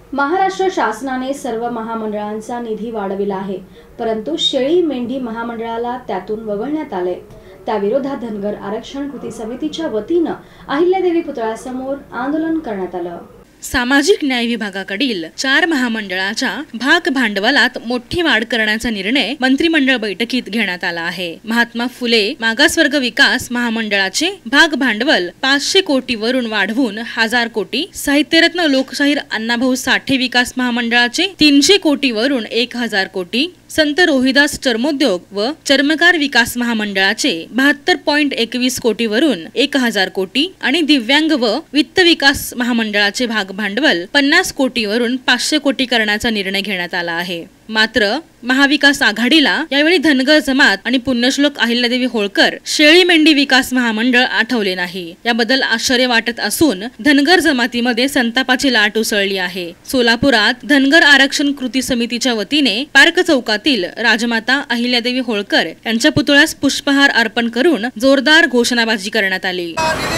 महाराष्ट्र शासनाने सर्व महामंडळांचा निधी वाढविला आहे, परंतु शेळी मेंढी महामंडळाला त्यातून वगळण्यात आले। त्याविरोधात धनगर आरक्षण कृती समितीच्या वतीने अहिल्यादेवी पुतळ्यासमोर आंदोलन करण्यात आलं। सामाजिक न्याय विभागाकडील 4 महामंडळाच्या भाग भांडवलात मोठी वाढ करण्याचा निर्णय मंत्रिमंडळ बैठकीत घेण्यात आला आहे। महात्मा फुले मागासवर्ग विकास महामंडळाचे भाग भांडवल 500 कोटी वरून वाढवून 1000 कोटी, साहित्यरत्न लोकशाहीर अण्णाभाऊ साठे विकास महामंडळाचे 300 कोटी वरून 1000 कोटी, संत रोहिदास चर्मोद्योग व चर्मकार विकास महामंडळाचे 72.21 कोटी वरून 1000 कोटी आणि दिव्यांग व वित्त विकास महामंडळाचे भाग भांडवल 50 कोटी वरून 500 कोटी करण्याचा निर्णय घेण्यात आला आहे। मात्र महाविकास आघाडीला यावेळी धनगर जमात आणि पुण्यश्लोक अहिल्यादेवी होळकर शेळी मेंढी विकास महामंडळ आठवले नाही। याबद्दल आश्चर्य वाटत असून धनगर जमातीमध्ये संतापाची लाट उसळली आहे। सोलापुरात धनगर आरक्षण कृती समितीच्या वतीने पार्क चौकातील राजमाता अहिल्यादेवी होळकर यांच्या पुतळ्यास पुष्पहार अर्पण करून जोरदार घोषणाबाजी करण्यात आली।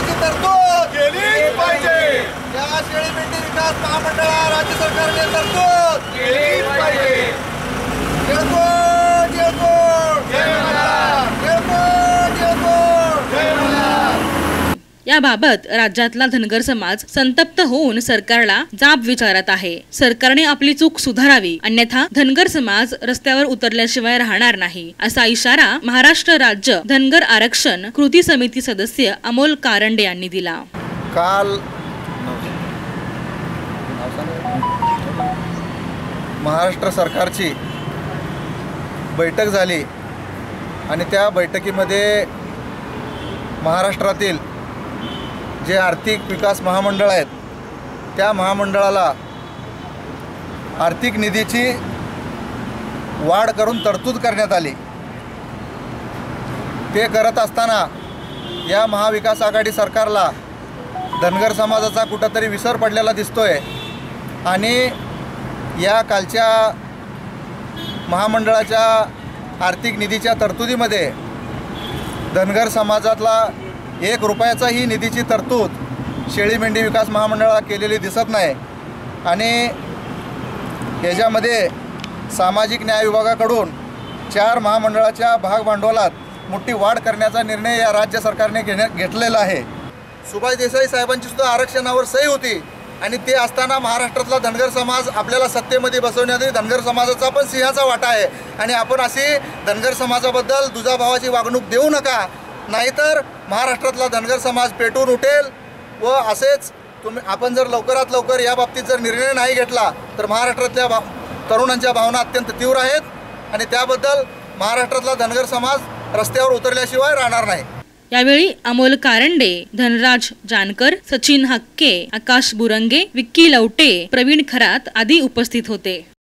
राज्य सरकारने तरतूद केली पाहिजे। याबाबत राज्यातला धनगर समाज संतप्त होऊन सरकारला जाब विचारत आहे। सरकारने आपली चूक सुधारावी, अन्यथा धनगर समाज रस्त्यावर उतरल्याशिवाय राहणार नाही, असा इशारा महाराष्ट्र राज्य धनगर आरक्षण कृती समिती सदस्य अमोल कारंडे यांनी दिला। काल महाराष्ट्र सरकारची बैठक झाली आणि त्या बैठकीमध्ये महाराष्ट्रातील जे आर्थिक विकास महामंडळ आहेत त्या महामंडळाला आर्थिक निधीची वाढ करून तरतूद करण्यात आली। ते करत असताना या महाविकास आघाडी सरकारला धनगर समाजाचा कुठेतरी विसर पडलेला दिसतोय आणि या कालच्या महामंडळाच्या आर्थिक निधीच्या तरतुदीमध्ये धनगर समाजातला 1 रुपयाचाही निधीची तरतूद शेळी मेंढी विकास महामंडळाला केलेली दिसत नाही आणि याच्यामध्ये सामाजिक न्याय विभागाकडून 4 महामंडळाच्या भाग भांडवलात मोठी वाढ करण्याचा निर्णय या राज्य सरकारने घेतलेला आहे। सुभाष देसाई साहेबांची सुद्धा आरक्षणावर सही होती आणि ते असताना महाराष्ट्रातला धनगर समाज आपल्याला सत्तेमध्ये बसवण्यात धनगर समाजाचा पण सिंहाचा वाटा आहे आणि आपण अशी धनगर समाजाबद्दल दुजाभावाची वागणूक देऊ नका, नाहीतर महाराष्ट्रातला धनगर समाज पेटून उठेल व असेच आपण जर लवकरात लवकर या बाबतीत जर निर्णय नाही घेतला तर महाराष्ट्रातल्या तरुणांच्या भावना अत्यंत तीव्र आहेत आणि त्याबद्दल महाराष्ट्रातला धनगर समाज रस्त्यावर उतरल्याशिवाय राहणार नाही। यावेळी अमोल कारंडे, धनराज जानकर, सचिन हक्के, आकाश बुरंगे, विक्की लवटे, प्रवीण खरात आदी उपस्थित होते।